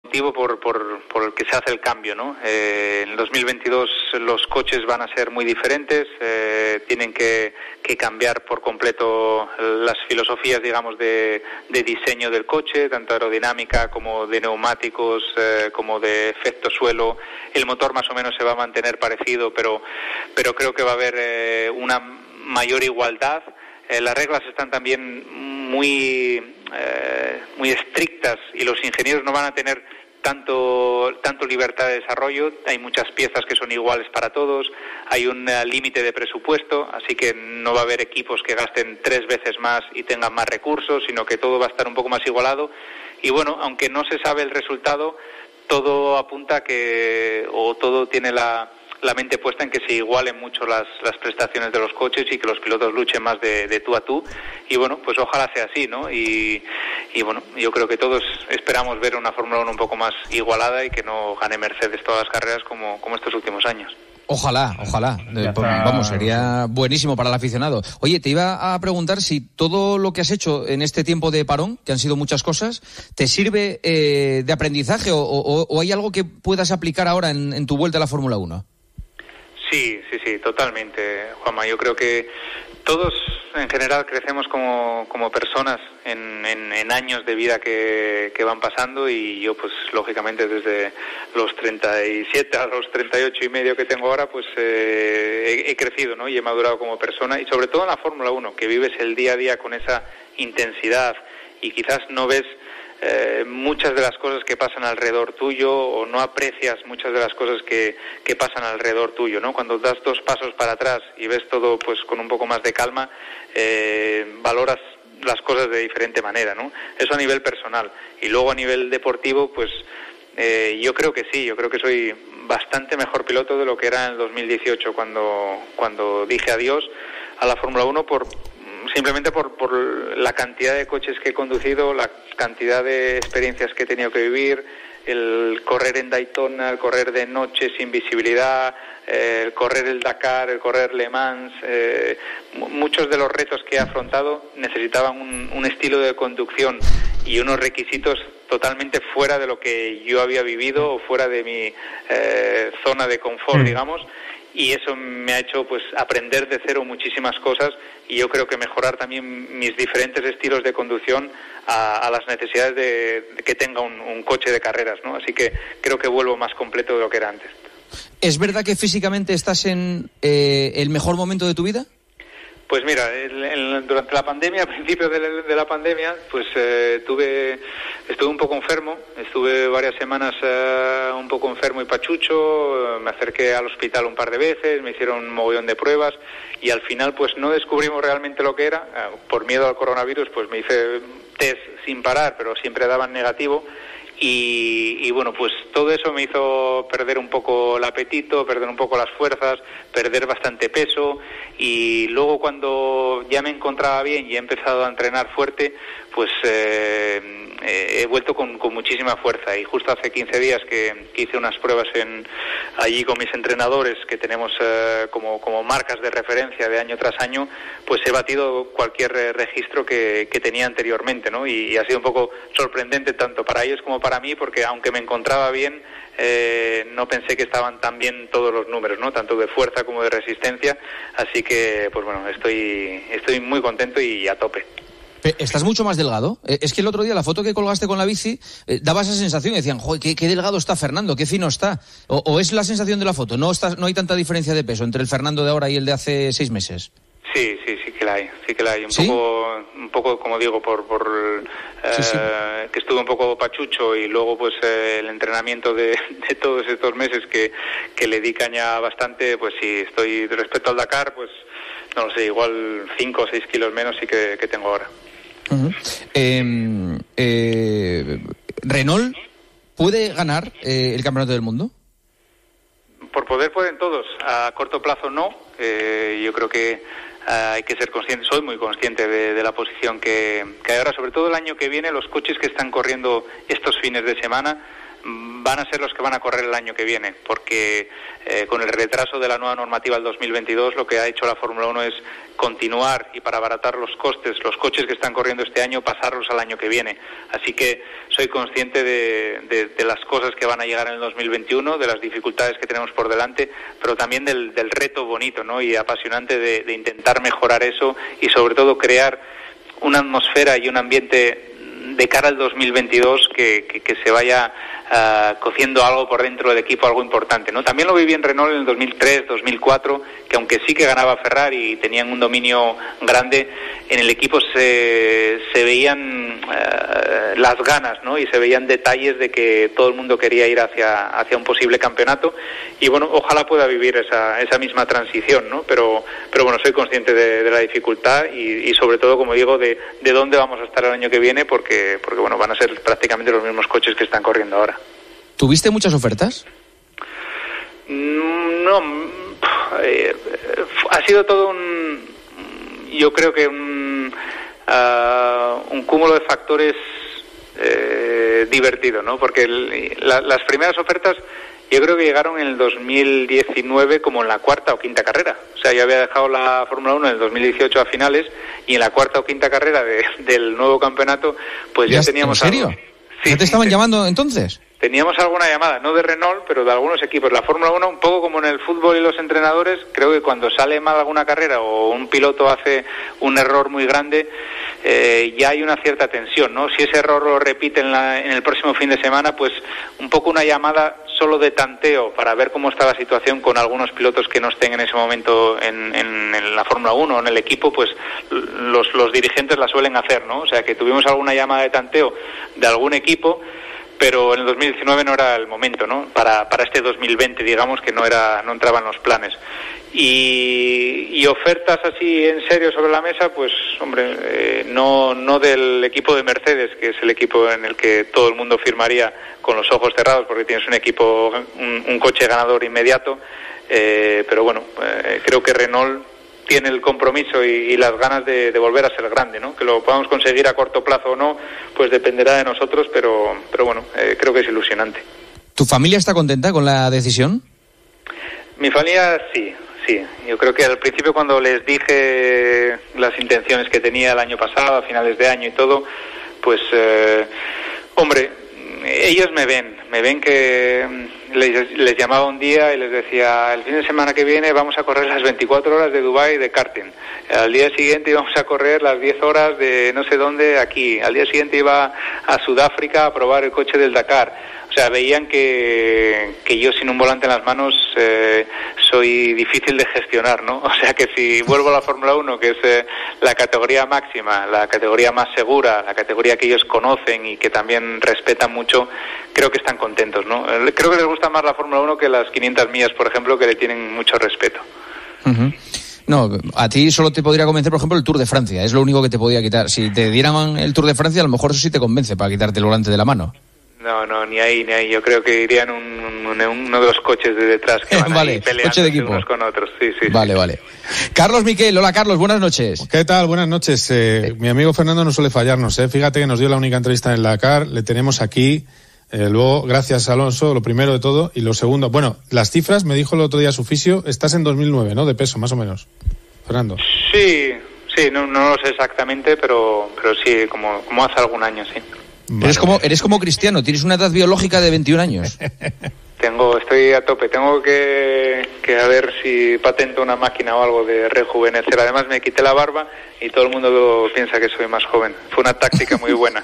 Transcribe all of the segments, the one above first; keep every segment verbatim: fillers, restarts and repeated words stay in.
motivo por, por, por el que se hace el cambio, ¿no? Eh, en el dos mil veintidós los coches van a ser muy diferentes, eh, tienen que, que cambiar por completo las filosofías, digamos, de, de diseño del coche, tanto aerodinámica como de neumáticos, eh, como de efecto suelo. El motor más o menos se va a mantener parecido, pero, pero creo que va a haber eh, una mayor igualdad. Eh, las reglas están también muy eh, muy estrictas y los ingenieros no van a tener tanto tanto libertad de desarrollo. Hay muchas piezas que son iguales para todos, hay un uh, límite de presupuesto, así que no va a haber equipos que gasten tres veces más y tengan más recursos, sino que todo va a estar un poco más igualado. Y bueno, aunque no se sabe el resultado, todo apunta a que, o todo tiene la la mente puesta en que se igualen mucho las, las prestaciones de los coches y que los pilotos luchen más de, de tú a tú, y bueno, pues ojalá sea así, ¿no? Y, y bueno, yo creo que todos esperamos ver una Fórmula uno un poco más igualada y que no gane Mercedes todas las carreras como, como estos últimos años. Ojalá, ojalá. Eh, vamos, sería buenísimo para el aficionado. Oye, te iba a preguntar si todo lo que has hecho en este tiempo de parón, que han sido muchas cosas, ¿te sirve eh, de aprendizaje o, o, o hay algo que puedas aplicar ahora en, en tu vuelta a la Fórmula uno? Sí, sí, sí, totalmente, Juanma. Yo creo que todos en general crecemos como, como personas en, en, en años de vida que, que van pasando, y yo pues lógicamente desde los treinta y siete a los treinta y ocho y medio que tengo ahora pues eh, he, he crecido, ¿no? Y he madurado como persona, y sobre todo en la Fórmula uno, que vives el día a día con esa intensidad y quizás no ves Eh, muchas de las cosas que pasan alrededor tuyo, o no aprecias muchas de las cosas que, que pasan alrededor tuyo, ¿no? Cuando das dos pasos para atrás y ves todo pues con un poco más de calma, eh, valoras las cosas de diferente manera, ¿no? Eso a nivel personal. Y luego a nivel deportivo, pues eh, yo creo que sí, yo creo que soy bastante mejor piloto de lo que era en el dos mil dieciocho cuando, cuando dije adiós a la Fórmula uno por... simplemente por, por la cantidad de coches que he conducido, la cantidad de experiencias que he tenido que vivir, el correr en Daytona, el correr de noche sin visibilidad, eh, el correr el Dakar, el correr Le Mans. Eh, muchos de los retos que he afrontado necesitaban un, un estilo de conducción y unos requisitos totalmente fuera de lo que yo había vivido o fuera de mi eh, zona de confort, mm. digamos. Y eso me ha hecho pues aprender de cero muchísimas cosas, y yo creo que mejorar también mis diferentes estilos de conducción a, a las necesidades de, de que tenga un, un coche de carreras, ¿no? Así que creo que vuelvo más completo de lo que era antes. ¿Es verdad que físicamente estás en eh, el mejor momento de tu vida? Pues mira, el, el, durante la pandemia, a principios de, de la pandemia, pues eh, tuve, estuve un poco enfermo, estuve varias semanas eh, un poco enfermo y pachucho, eh, me acerqué al hospital un par de veces, me hicieron un mogollón de pruebas y al final pues no descubrimos realmente lo que era, eh, por miedo al coronavirus pues me hice test sin parar, pero siempre daban negativo. Y, y bueno, pues todo eso me hizo perder un poco el apetito, perder un poco las fuerzas, perder bastante peso, y luego cuando ya me encontraba bien y he empezado a entrenar fuerte, pues eh, he vuelto con, con muchísima fuerza. Y justo hace quince días que, que hice unas pruebas en allí con mis entrenadores, que tenemos eh, como, como marcas de referencia de año tras año, pues he batido cualquier registro que, que tenía anteriormente, ¿no? Y, y ha sido un poco sorprendente tanto para ellos como para mí, porque aunque me encontraba bien, eh, no pensé que estaban tan bien todos los números, ¿no? Tanto de fuerza como de resistencia. Así que, pues bueno, estoy, estoy muy contento y a tope. ¿Estás mucho más delgado? Es que el otro día la foto que colgaste con la bici eh, daba esa sensación y decían, joder, qué, qué delgado está Fernando, qué fino está. O, o es la sensación de la foto, no está, no hay tanta diferencia de peso entre el Fernando de ahora y el de hace seis meses. Sí, sí, sí que la hay, sí que la hay. Un ¿Sí? poco, un poco, como digo, por, por eh, sí, sí. que estuve un poco pachucho, y luego pues eh, el entrenamiento de, de todos estos meses que, que le di caña bastante, pues sí, estoy respecto al Dakar, pues no lo sé, igual cinco o seis kilos menos sí que, que tengo ahora. Uh-huh. eh, eh, ¿Renault puede ganar eh, el campeonato del mundo? Por poder pueden todos, a corto plazo no. Eh, yo creo que eh, hay que ser consciente, soy muy consciente de, de la posición que, que hay ahora, sobre todo el año que viene. Los coches que están corriendo estos fines de semana van a ser los que van a correr el año que viene, porque eh, con el retraso de la nueva normativa del dos mil veintidós lo que ha hecho la Fórmula uno es continuar y para abaratar los costes, los coches que están corriendo este año, pasarlos al año que viene. Así que soy consciente de, de, de las cosas que van a llegar en el dos mil veintiuno, de las dificultades que tenemos por delante, pero también del, del reto bonito, ¿no?, y apasionante de, de intentar mejorar eso y sobre todo crear una atmósfera y un ambiente de cara al dos mil veintidós que, que, que se vaya uh, cociendo algo por dentro del equipo, algo importante, ¿no? También lo viví en Renault en el dos mil tres, dos mil cuatro, que aunque sí que ganaba Ferrari y tenían un dominio grande, en el equipo se, se veían uh, las ganas, ¿no?, y se veían detalles de que todo el mundo quería ir hacia, hacia un posible campeonato y bueno, ojalá pueda vivir esa, esa misma transición, ¿no? Pero, pero bueno, soy consciente de, de la dificultad y, y sobre todo, como digo, de, de dónde vamos a estar el año que viene, porque, porque bueno, van a ser prácticamente los mismos coches que están corriendo ahora. ¿ ¿Tuviste muchas ofertas? No, eh, ha sido todo un, yo creo que un, uh, un cúmulo de factores eh, divertido, ¿no? Porque el, la, las primeras ofertas yo creo que llegaron en el dos mil diecinueve como en la cuarta o quinta carrera. O sea, yo había dejado la Fórmula uno en el dos mil dieciocho a finales y en la cuarta o quinta carrera de, del nuevo campeonato pues ya, ya teníamos... ¿En serio? Algo. Sí, ¿no te estaban sí, llamando entonces? Teníamos alguna llamada, no de Renault, pero de algunos equipos. La Fórmula uno, un poco como en el fútbol y los entrenadores, creo que cuando sale mal alguna carrera o un piloto hace un error muy grande, eh, ya hay una cierta tensión, ¿no? Si ese error lo repite en, la, en el próximo fin de semana, pues un poco una llamada solo de tanteo para ver cómo está la situación con algunos pilotos que no estén en ese momento en, en, en la Fórmula uno o en el equipo, pues los, los dirigentes la suelen hacer, ¿no? O sea, que tuvimos alguna llamada de tanteo de algún equipo, pero en el dos mil diecinueve no era el momento, ¿no? Para, para este dos mil veinte, digamos, que no era, no entraban los planes. Y, y ofertas así en serio sobre la mesa, pues, hombre, eh, no, no del equipo de Mercedes, que es el equipo en el que todo el mundo firmaría con los ojos cerrados, porque tienes un equipo, un, un coche ganador inmediato, eh, pero bueno, eh, creo que Renault tiene el compromiso y, y las ganas de, de volver a ser grande, ¿no? Que lo podamos conseguir a corto plazo o no, pues dependerá de nosotros, pero, pero bueno, eh, creo que es ilusionante. ¿Tu familia está contenta con la decisión? Mi familia sí, sí. Yo creo que al principio cuando les dije las intenciones que tenía el año pasado, a finales de año y todo, pues, eh, hombre, ellos me ven, me ven que les, les llamaba un día y les decía, el fin de semana que viene vamos a correr las veinticuatro horas de Dubái de karting. Al día siguiente íbamos a correr las diez horas de no sé dónde aquí. Al día siguiente iba a Sudáfrica a probar el coche del Dakar. O sea, veían que, que yo sin un volante en las manos eh, soy difícil de gestionar, ¿no? O sea que si vuelvo a la Fórmula uno, que es eh, la categoría máxima, la categoría más segura, la categoría que ellos conocen y que también respetan mucho, creo que están contentos, ¿no? Creo que les gusta más la Fórmula uno que las quinientas millas, por ejemplo, que le tienen mucho respeto. Uh-huh. No, a ti solo te podría convencer, por ejemplo, el Tour de Francia, es lo único que te podría quitar. Si te dieran el Tour de Francia, a lo mejor eso sí te convence para quitarte el volante de la mano. No, no, ni ahí, ni ahí. Yo creo que irían un, un, uno de los coches de detrás que van vale, ahí peleando coche de equipo. unos con otros. Sí, sí, vale, sí. vale. Carlos Miquel, hola Carlos, buenas noches. ¿Qué tal? Buenas noches. Eh, eh. Mi amigo Fernando no suele fallarnos, ¿eh? Fíjate que nos dio la única entrevista en la Dakar, le tenemos aquí. Eh, luego, gracias Alonso, lo primero de todo. Y lo segundo, bueno, las cifras, me dijo el otro día su fisio, estás en dos mil nueve, ¿no? De peso, más o menos. Fernando. Sí, sí, no, no lo sé exactamente, pero, pero sí, como, como hace algún año, sí. Vale. Eres como eres como Cristiano, tienes una edad biológica de veintiún años. Tengo, estoy a tope, tengo que, que a ver si patento una máquina o algo de rejuvenecer. Además me quité la barba y todo el mundo piensa que soy más joven. Fue una táctica muy buena.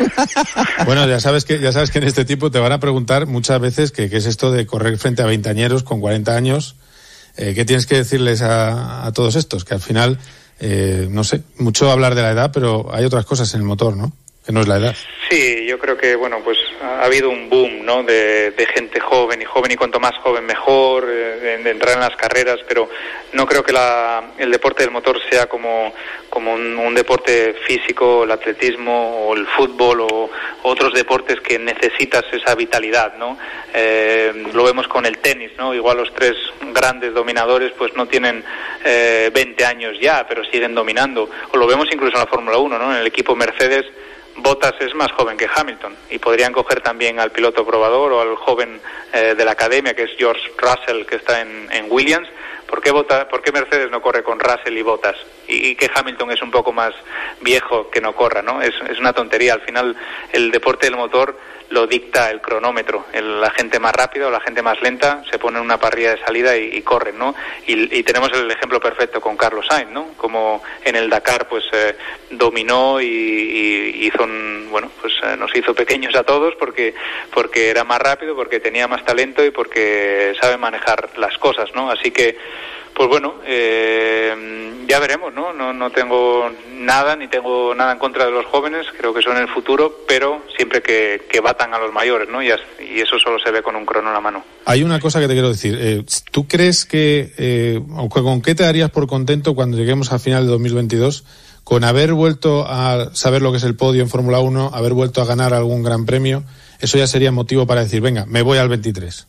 Bueno, ya sabes que ya sabes que en este tipo te van a preguntar muchas veces que qué es esto de correr frente a veinteañeros con cuarenta años. Eh, ¿Qué tienes que decirles a, a todos estos? Que al final, eh, no sé, mucho hablar de la edad, pero hay otras cosas en el motor, ¿no? Que no es la edad. Sí, yo creo que, bueno, pues ha habido un boom, ¿no? De, de gente joven y joven y cuanto más joven mejor, de, de entrar en las carreras, pero no creo que la, el deporte del motor sea como, como un, un deporte físico, el atletismo o el fútbol o otros deportes que necesitas esa vitalidad, ¿no? Eh, lo vemos con el tenis, ¿no? Igual los tres grandes dominadores pues no tienen eh, veinte años ya, pero siguen dominando. O lo vemos incluso en la Fórmula uno, ¿no? En el equipo Mercedes, Bottas es más joven que Hamilton y podrían coger también al piloto probador o al joven eh, de la academia, que es George Russell, que está en, en Williams. ¿Por qué, Bottas, ¿Por qué Mercedes no corre con Russell y Bottas? Y, y que Hamilton es un poco más viejo que no corra, ¿no? Es, es una tontería. Al final, el deporte del motor lo dicta el cronómetro. El, la gente más rápida o la gente más lenta se pone en una parrilla de salida y, y corren, ¿no? Y, y tenemos el ejemplo perfecto con Carlos Sainz, ¿no? Como en el Dakar, pues eh, dominó y, y hizo un, bueno, pues eh, nos hizo pequeños a todos porque porque era más rápido, porque tenía más talento y porque sabe manejar las cosas, ¿no? Así que, pues bueno, eh, ya veremos, ¿no? No no tengo nada, ni tengo nada en contra de los jóvenes, creo que son el futuro, pero siempre que, que batan a los mayores, ¿no? Y, as, y eso solo se ve con un crono en la mano. Hay una cosa que te quiero decir. Eh, ¿Tú crees que, eh, con qué te darías por contento cuando lleguemos al final de dos mil veintidós, con haber vuelto a saber lo que es el podio en Fórmula uno, haber vuelto a ganar algún gran premio? Eso ya sería motivo para decir, venga, me voy al veintitrés.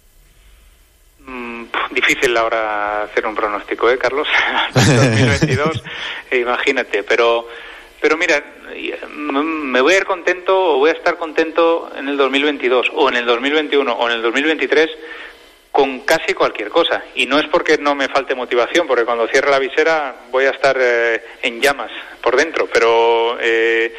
Difícil ahora hacer un pronóstico, ¿eh, Carlos? dos mil veintidós, imagínate, pero pero mira, me voy a ir contento o voy a estar contento en el dos mil veintidós o en el dos mil veintiuno o en el dos mil veintitrés con casi cualquier cosa, y no es porque no me falte motivación, porque cuando cierre la visera voy a estar eh, en llamas por dentro, pero eh,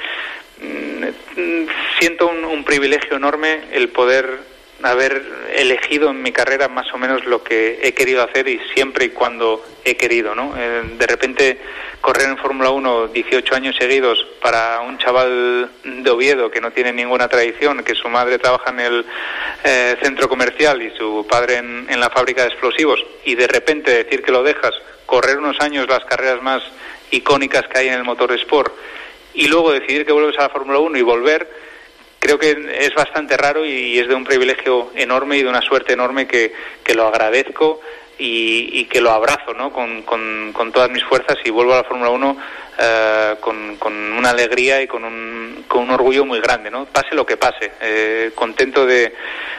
siento un, un privilegio enorme el poder haber elegido en mi carrera más o menos lo que he querido hacer y siempre y cuando he querido, ¿no? Eh, de repente correr en Fórmula uno dieciocho años seguidos para un chaval de Oviedo que no tiene ninguna tradición, que su madre trabaja en el eh, centro comercial y su padre en, en la fábrica de explosivos, y de repente decir que lo dejas, correr unos años las carreras más icónicas que hay en el motor sport y luego decidir que vuelves a la Fórmula uno y volver, creo que es bastante raro y es de un privilegio enorme y de una suerte enorme que, que lo agradezco y, y que lo abrazo, ¿no? Con, con, con todas mis fuerzas, y vuelvo a la Fórmula uno eh, con, con una alegría y con un, con un orgullo muy grande, ¿no? Pase lo que pase, eh, contento de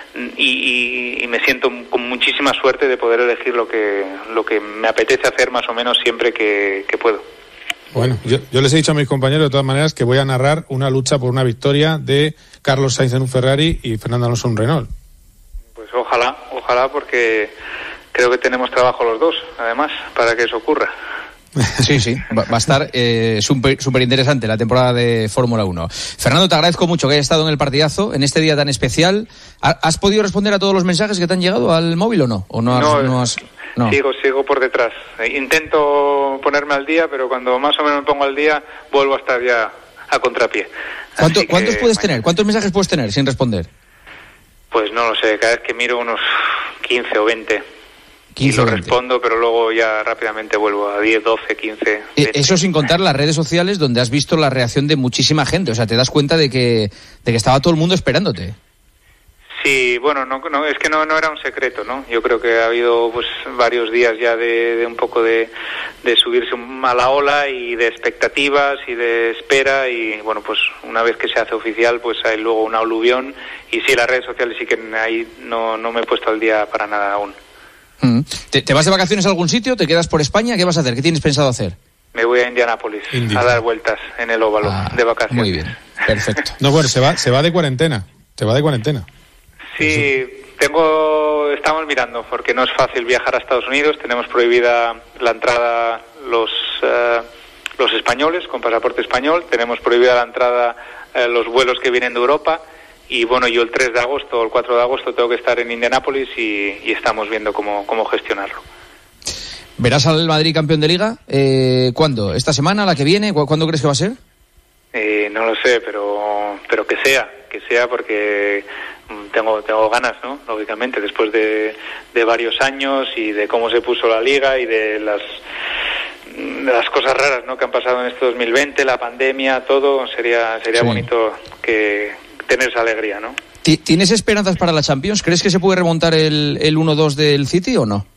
y, y, y me siento con muchísima suerte de poder elegir lo que, lo que me apetece hacer más o menos siempre que, que puedo. Bueno, yo, yo les he dicho a mis compañeros de todas maneras que voy a narrar una lucha por una victoria de Carlos Sainz en un Ferrari y Fernando Alonso en un Renault. Pues ojalá, ojalá, porque creo que tenemos trabajo los dos, además, para que eso ocurra. Sí, sí, va, va a estar eh, súper súper interesante la temporada de Fórmula uno. Fernando, te agradezco mucho que hayas estado en el partidazo, en este día tan especial. ¿Has podido responder a todos los mensajes que te han llegado al móvil o no? ¿O no has, no, no has... No. Sigo, sigo por detrás. Intento ponerme al día, pero cuando más o menos me pongo al día, vuelvo a estar ya a contrapié. ¿Cuánto, ¿Cuántos puedes mañana. tener? ¿Cuántos mensajes puedes tener sin responder? Pues no lo sé, cada vez que miro unos quince o veinte. quince y lo o veinte. Respondo, pero luego ya rápidamente vuelvo a diez, doce, quince, veinte. Eso sin contar las redes sociales donde has visto la reacción de muchísima gente. O sea, te das cuenta de que, de que estaba todo el mundo esperándote. Sí, bueno, no, no es que no, no era un secreto, ¿no? Yo creo que ha habido pues varios días ya de, de un poco de, de subirse a la ola y de expectativas y de espera, y bueno, pues una vez que se hace oficial pues hay luego una aluvión, y sí, las redes sociales sí que ahí no, no me he puesto al día para nada aún. Mm. ¿Te, ¿Te vas de vacaciones a algún sitio? ¿Te quedas por España? ¿Qué vas a hacer? ¿Qué tienes pensado hacer? Me voy a Indianápolis India. a dar vueltas en el óvalo ah, de vacaciones. Muy bien, perfecto. No, bueno, se va, se va de cuarentena, se va de cuarentena. Sí, tengo, estamos mirando, porque no es fácil viajar a Estados Unidos. Tenemos prohibida la entrada los uh, los españoles con pasaporte español. Tenemos prohibida la entrada uh, los vuelos que vienen de Europa. Y bueno, yo el tres de agosto o el cuatro de agosto tengo que estar en Indianápolis y, y estamos viendo cómo, cómo gestionarlo. ¿Verás al Madrid campeón de Liga? Eh, ¿Cuándo? ¿Esta semana? ¿La que viene? ¿Cuándo crees que va a ser? Eh, no lo sé, pero pero que sea, que sea porque tengo tengo ganas, ¿no? Lógicamente, después de, de varios años y de cómo se puso la Liga y de las de las cosas raras, ¿no?, que han pasado en este dos mil veinte, la pandemia, todo, sería sería sí. bonito que tener esa alegría, ¿no? ¿Tienes esperanzas para la Champions? ¿Crees que se puede remontar el, el uno dos del City o no?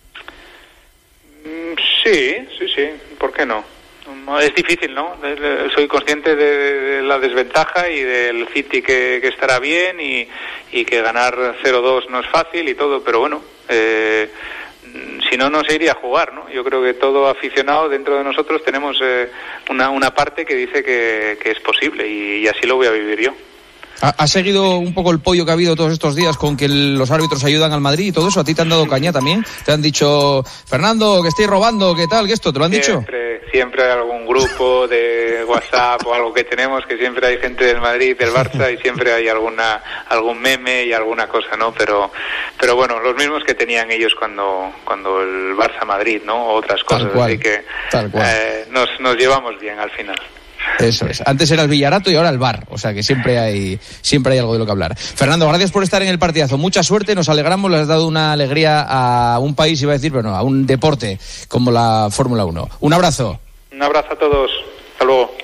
Sí, sí, sí, ¿por qué no? Es difícil, ¿no? Soy consciente de la desventaja y del City que, que estará bien y, y que ganar cero dos no es fácil y todo, pero bueno, eh, si no, no se iría a jugar, ¿no? Yo creo que todo aficionado dentro de nosotros tenemos eh, una, una parte que dice que, que es posible y, y así lo voy a vivir yo. ¿Has seguido un poco el pollo que ha habido todos estos días con que los árbitros ayudan al Madrid y todo eso? ¿A ti te han dado caña también? ¿Te han dicho, Fernando, que estoy robando, qué tal, que esto? ¿Te lo han siempre, dicho? Siempre hay algún grupo de WhatsApp o algo que tenemos, que siempre hay gente del Madrid, del Barça, y siempre hay alguna algún meme y alguna cosa, ¿no? Pero pero bueno, los mismos que tenían ellos cuando cuando el Barça-Madrid, ¿no? O otras cosas, tal cual, así que tal cual. Eh, nos, nos llevamos bien al final. Eso es. Antes era el Villarato y ahora el Bar. O sea que siempre hay siempre hay algo de lo que hablar. Fernando, gracias por estar en el partidazo. Mucha suerte, nos alegramos, le has dado una alegría a un país, iba a decir, pero no, a un deporte como la Fórmula uno. Un abrazo. Un abrazo a todos. Hasta luego.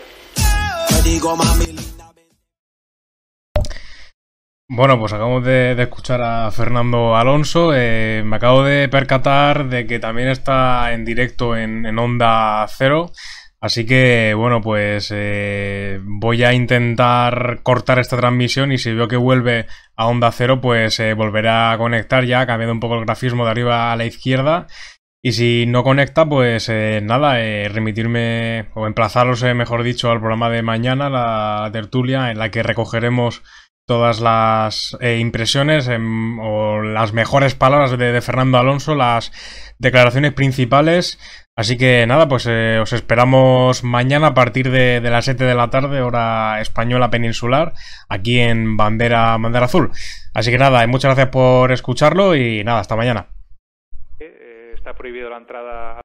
Bueno, pues acabamos de, de escuchar a Fernando Alonso. Eh, me acabo de percatar de que también está en directo en, en Onda Cero. Así que, bueno, pues eh, voy a intentar cortar esta transmisión y si veo que vuelve a Onda Cero, pues eh, volveré a conectar ya, cambiando un poco el grafismo de arriba a la izquierda. Y si no conecta, pues eh, nada, eh, remitirme o emplazaros, eh, mejor dicho, al programa de mañana, la tertulia, en la que recogeremos todas las eh, impresiones eh, o las mejores palabras de, de Fernando Alonso, las declaraciones principales. Así que nada, pues eh, os esperamos mañana a partir de, de las siete de la tarde, hora española peninsular, aquí en Bandera, Bandera Azul. Así que nada, muchas gracias por escucharlo y nada, hasta mañana. Está prohibido la entrada